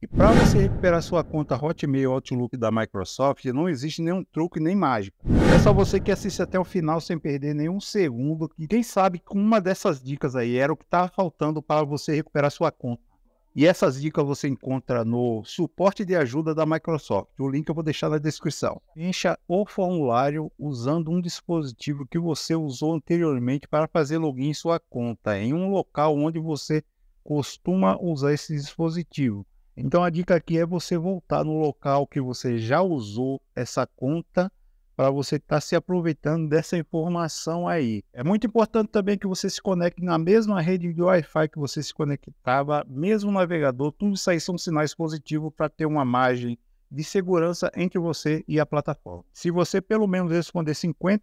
E para você recuperar sua conta Hotmail Outlook da Microsoft, não existe nenhum truque nem mágica. É só você que assiste até o final sem perder nenhum segundo. E quem sabe com uma dessas dicas aí era o que estava faltando para você recuperar sua conta. E essas dicas você encontra no suporte de ajuda da Microsoft. O link eu vou deixar na descrição. Preencha o formulário usando um dispositivo que você usou anteriormente para fazer login em sua conta, em um local onde você costuma usar esse dispositivo. Então a dica aqui é você voltar no local que você já usou essa conta para você estar se aproveitando dessa informação aí. É muito importante também que você se conecte na mesma rede de Wi-Fi que você se conectava, mesmo navegador, tudo isso aí são sinais positivos para ter uma margem de segurança entre você e a plataforma. Se você pelo menos responder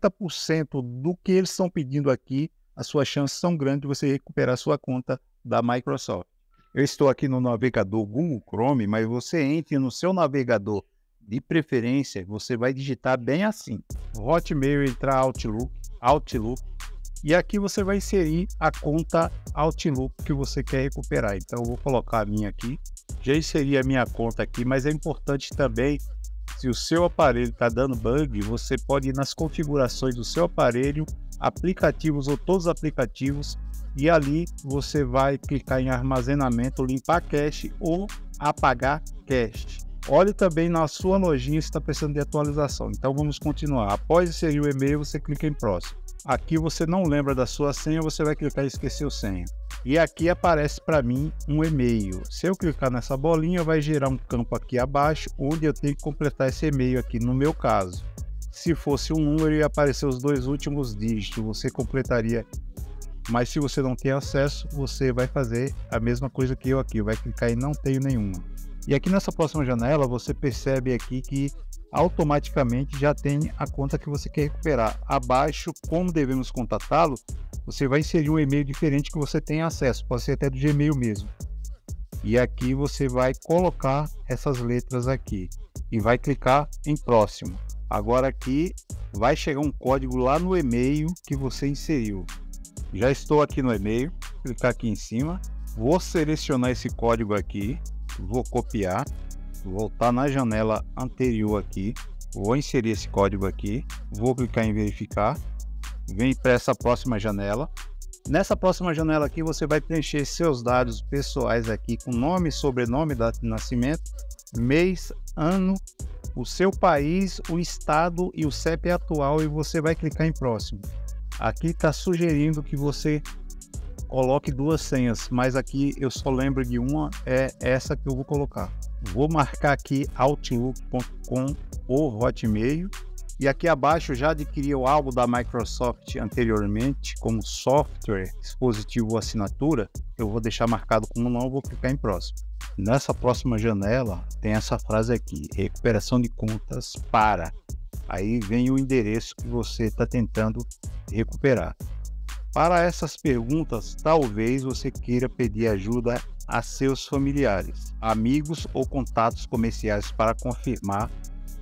50% do que eles estão pedindo aqui, as suas chances são grandes de você recuperar sua conta da Microsoft. Eu estou aqui no navegador Google Chrome, mas você entre no seu navegador de preferência, você vai digitar bem assim: Hotmail, entrar Outlook, e aqui você vai inserir a conta Outlook que você quer recuperar. Então eu vou colocar a minha aqui, já inseri a minha conta aqui, mas é importante também, se o seu aparelho está dando bug, você pode ir nas configurações do seu aparelho, aplicativos ou todos os aplicativos, e ali você vai clicar em armazenamento, limpar cache ou apagar cache. Olhe também na sua lojinha se está precisando de atualização. Então vamos continuar. Após inserir o e-mail, você clica em próximo. Aqui você não lembra da sua senha, você vai clicar em esquecer senha. E aqui aparece para mim um e-mail. Se eu clicar nessa bolinha, vai gerar um campo aqui abaixo, onde eu tenho que completar esse e-mail aqui no meu caso. Se fosse um número, ia aparecer os 2 últimos dígitos, você completaria. Mas se você não tem acesso, você vai fazer a mesma coisa que eu aqui, vai clicar em não tenho nenhuma. E aqui nessa próxima janela, você percebe aqui que automaticamente já tem a conta que você quer recuperar. Abaixo, como devemos contatá-lo, você vai inserir um e-mail diferente que você tem acesso, pode ser até do Gmail mesmo. E aqui você vai colocar essas letras aqui e vai clicar em próximo. Agora aqui vai chegar um código lá no e-mail que você inseriu. Já estou aqui no e-mail, clicar aqui em cima, vou selecionar esse código aqui, vou copiar, voltar na janela anterior aqui, vou inserir esse código aqui, vou clicar em verificar, vem para essa próxima janela. Nessa próxima janela aqui você vai preencher seus dados pessoais aqui com nome, sobrenome, data de nascimento, mês, ano, o seu país, o estado e o CEP atual, e você vai clicar em próximo. Aqui está sugerindo que você coloque 2 senhas, mas aqui eu só lembro de uma, é essa que eu vou colocar. Vou marcar aqui outlook.com ou Hotmail, e aqui abaixo eu já adquiri algo da Microsoft anteriormente, como software, dispositivo ou assinatura, eu vou deixar marcado como não, vou clicar em próximo. Nessa próxima janela tem essa frase aqui: recuperação de contas para. Aí vem o endereço que você está tentando recuperar. Para essas perguntas, talvez você queira pedir ajuda a seus familiares, amigos ou contatos comerciais para confirmar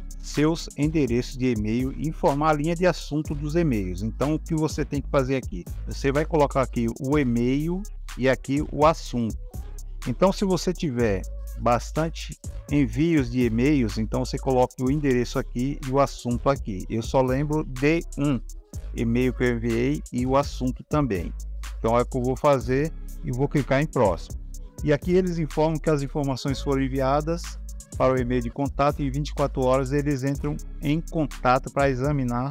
seus endereços de e-mail e informar a linha de assunto dos e-mails. Então o que você tem que fazer aqui? Você vai colocar aqui o e-mail e aqui o assunto. Então se você tiver bastante envios de e-mails, então você coloca o endereço aqui e o assunto aqui. Eu só lembro de um e-mail que eu enviei e o assunto também. Então é o que eu vou fazer e vou clicar em próximo. E aqui eles informam que as informações foram enviadas para o e-mail de contato e em 24 horas eles entram em contato para examinar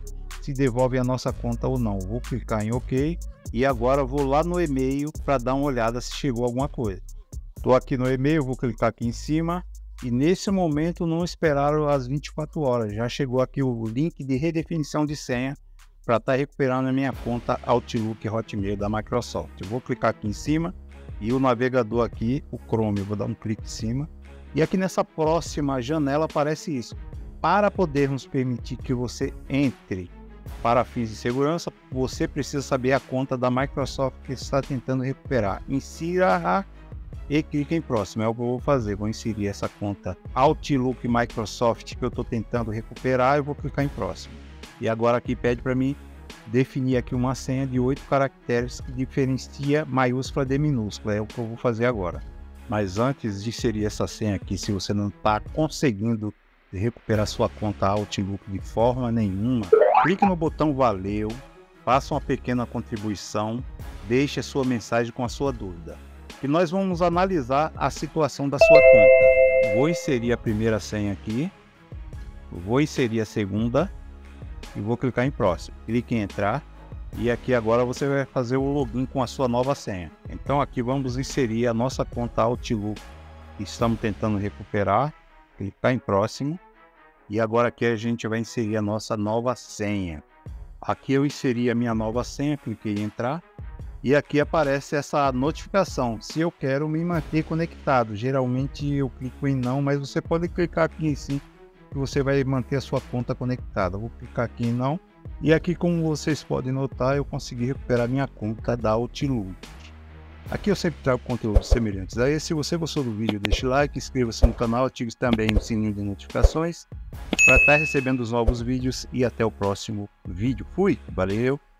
se devolve a nossa conta ou não. Vou clicar em OK e agora vou lá no e-mail para dar uma olhada se chegou alguma coisa. Estou aqui no e-mail, vou clicar aqui em cima e nesse momento não esperaram as 24 horas. Já chegou aqui o link de redefinição de senha para estar recuperando a minha conta Outlook Hotmail da Microsoft. Eu vou clicar aqui em cima e o navegador aqui, o Chrome, eu vou dar um clique em cima. E aqui nessa próxima janela aparece isso: para podermos permitir que você entre para fins de segurança, você precisa saber a conta da Microsoft que está tentando recuperar. Insira-a e clique em próximo. É o que eu vou fazer, vou inserir essa conta Outlook Microsoft que eu estou tentando recuperar e vou clicar em próximo. E agora aqui pede para mim definir aqui uma senha de 8 caracteres que diferencia maiúscula de minúscula. É o que eu vou fazer agora. Mas antes de inserir essa senha aqui, se você não está conseguindo recuperar sua conta Outlook de forma nenhuma, clique no botão valeu, faça uma pequena contribuição, deixe a sua mensagem com a sua dúvida. E nós vamos analisar a situação da sua conta. Vou inserir a primeira senha aqui, vou inserir a segunda e vou clicar em próximo. Clique em entrar e aqui agora você vai fazer o login com a sua nova senha. Então aqui vamos inserir a nossa conta Outlook que estamos tentando recuperar. Clicar em próximo e agora aqui a gente vai inserir a nossa nova senha. Aqui eu inseri a minha nova senha, cliquei em entrar e aqui aparece essa notificação se eu quero me manter conectado. Geralmente eu clico em não, mas você pode clicar aqui em sim que você vai manter a sua conta conectada. Vou clicar aqui em não e aqui, como vocês podem notar, eu consegui recuperar minha conta da Outlook. Aqui eu sempre trago conteúdos semelhantes a esse. Se você gostou do vídeo, deixe like, inscreva-se no canal, ative também o sininho de notificações para estar recebendo os novos vídeos e até o próximo vídeo. Fui, valeu!